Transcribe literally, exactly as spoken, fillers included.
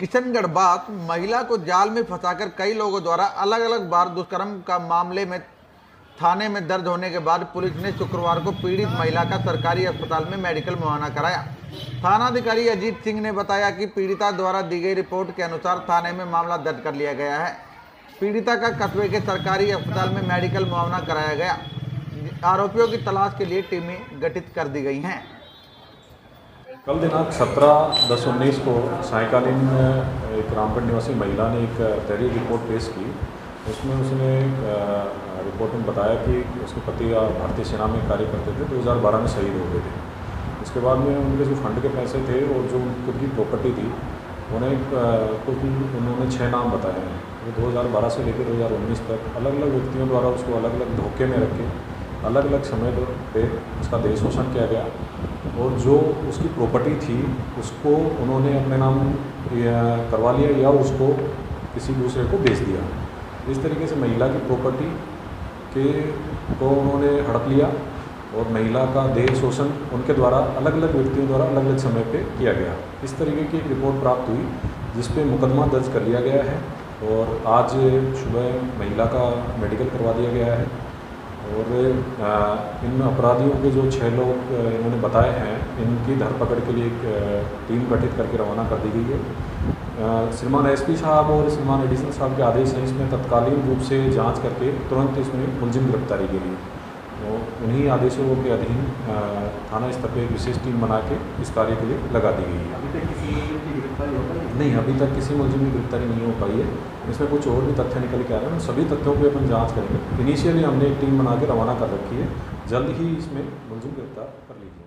किशनगढ़ बात महिला को जाल में फंसाकर कई लोगों द्वारा अलग अलग बार दुष्कर्म का मामले में थाने में दर्ज होने के बाद पुलिस ने शुक्रवार को पीड़ित महिला का सरकारी अस्पताल में मेडिकल मुआयना कराया। थानाधिकारी अजीत सिंह ने बताया कि पीड़िता द्वारा दी गई रिपोर्ट के अनुसार थाने में मामला दर्ज कर लिया गया है। पीड़िता का कस्बे के सरकारी अस्पताल में मेडिकल मुआयना कराया गया। आरोपियों की तलाश के लिए टीमें गठित कर दी गई हैं। कल दिनांक सत्रह दस उन्नीस को सायकालीन एक रामगढ़ निवासी महिला ने एक तहरीर रिपोर्ट पेश की। उसमें उसने रिपोर्ट में बताया कि उसके पति भारतीय सेना में कार्य करते थे, दो हज़ार बारह में शहीद हो गए थे। उसके बाद में उनके जो फंड के पैसे थे और जो उनकी प्रॉपर्टी थी उन्हें कुछ उन्होंने छः नाम बताए हैं। तो दो हज़ार बारह से लेकर दो हज़ार उन्नीस तक अलग अलग व्यक्तियों द्वारा उसको अलग अलग धोखे में रखे अलग अलग समय पे उसका देह शोषण किया गया और जो उसकी प्रॉपर्टी थी उसको उन्होंने अपने नाम करवा लिया या उसको किसी दूसरे को बेच दिया। इस तरीके से महिला की प्रॉपर्टी के को उन्होंने हड़प लिया और महिला का देह शोषण उनके द्वारा अलग अलग व्यक्तियों द्वारा अलग अलग समय पे किया गया। इस तरीके की एक रिपोर्ट प्राप्त हुई जिस पे मुकदमा दर्ज कर लिया गया है और आज सुबह महिला का मेडिकल करवा दिया गया है और इन अपराधियों के जो छः लोग इन्होंने बताए हैं इनकी धरपकड़ के लिए एक टीम गठित करके रवाना कर दी गई है। श्रीमान एसपी साहब और श्रीमान एडिशनल साहब के आदेश हैं इसमें तत्कालीन रूप से जांच करके तुरंत इसमें मुलजिम गिरफ्तारी के लिए तो उन्हीं आदेशों के अधीन थाना स्तर पर एक विशेष टीम बना के इस कार्य के लिए लगा दी गई है। अभी तक किसी की गिरफ्तारी हो पाई नहीं, अभी तक किसी मुलजिम की गिरफ्तारी नहीं हो पाई है। इसमें कुछ और भी तथ्य निकल के आ रहे हैं, सभी तथ्यों पर अपन जांच करेंगे। इनिशियली हमने एक टीम बना के रवाना कर रखी है, जल्द ही इसमें मुलजिम गिरफ्तार कर लीजिए।